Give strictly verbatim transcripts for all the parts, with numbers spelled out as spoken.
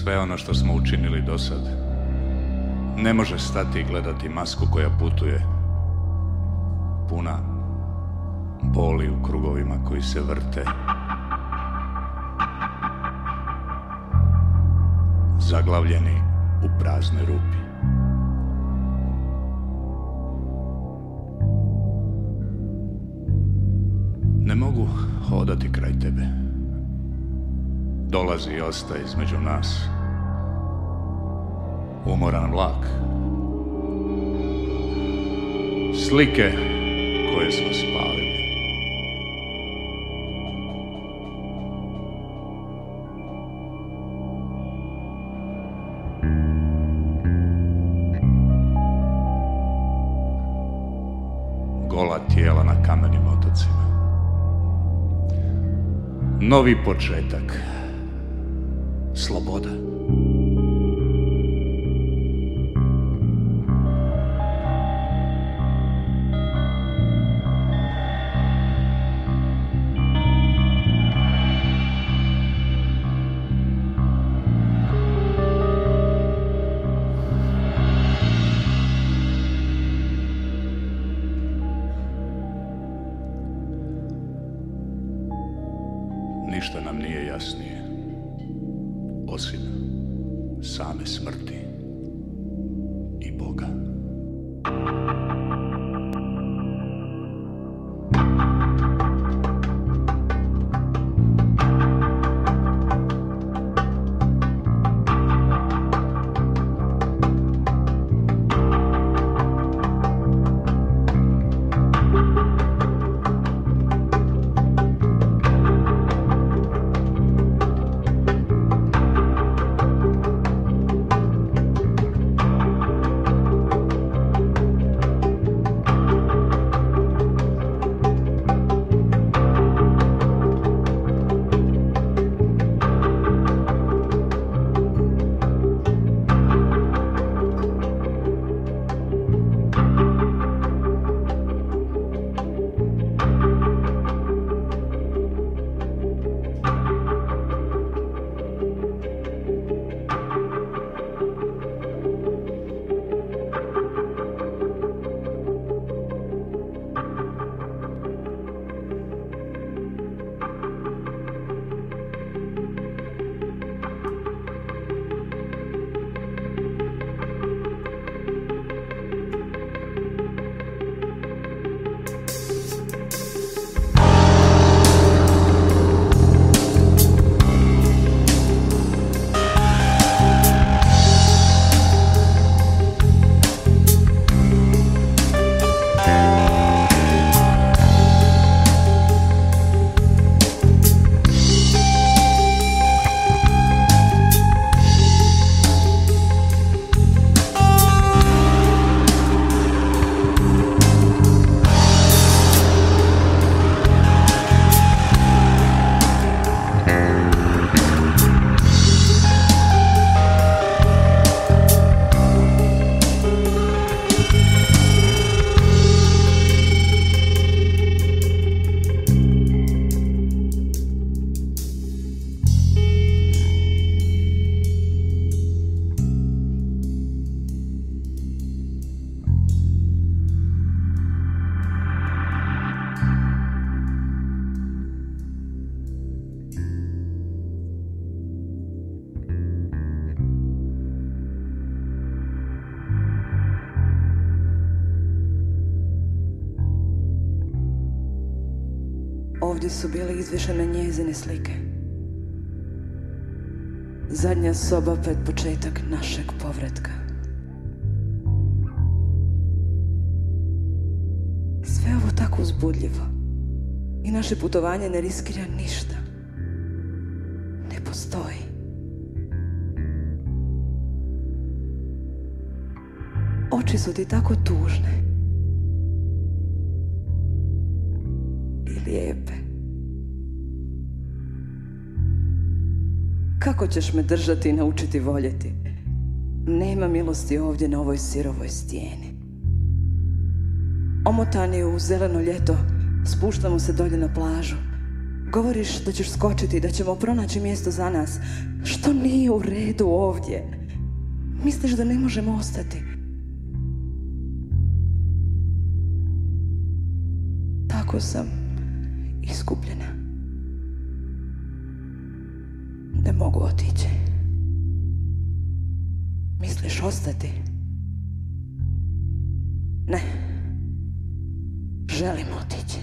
Sve ono što smo učinili do sad ne može stati i gledati masku koja putuje, puna boli u krugovima koji se vrte, zaglavljeni u praznoj rupi. Ne mogu hodati kraj tebe. Dolazi i ostaje između nas umoran vlak. Slike koje smo spalili. Gola tijela na kamenim otocima. Novi početak. Sloboda. Ništa nam nije jasnije osim same smrti i Boga. Ovdje su bile izvješene njezine slike. Zadnja soba pred početak našeg povratka. Sve ovo tako uzbudljivo. I naše putovanje ne riskira ništa. Ne postoji. Oči su ti tako tužne. I lijepe. Kako ćeš me držati i naučiti voljeti? Nema milosti ovdje na ovoj sirovoj stijeni. Omotani u zeleno ljeto, spuštamo se dolje na plažu. Govoriš da ćeš skočiti, da ćemo pronaći mjesto za nas. Što nije u redu ovdje? Misliš da ne možemo ostati? Tako sam iskupljena. Ne mogu otići. Misliš ostati? Ne. Želim otići.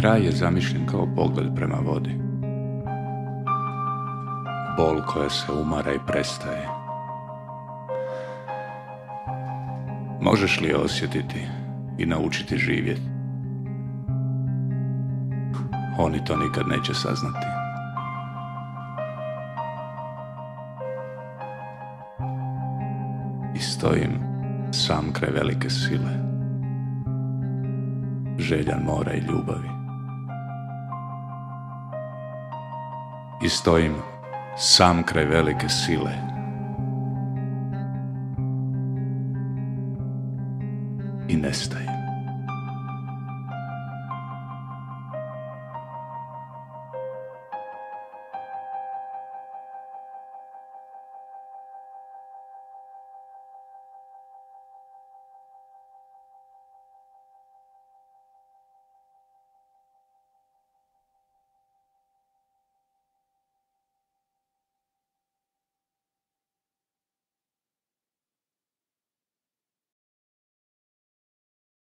kraj je zamišljen kao pogled prema vodi. Bol koja se umara i prestaje. Možeš li je osjetiti i naučiti živjeti? Oni to nikad neće saznati. I stojim sam kraj velike sile, željan mora i ljubavi. I stojim sam kraj velike sile, i nestaje.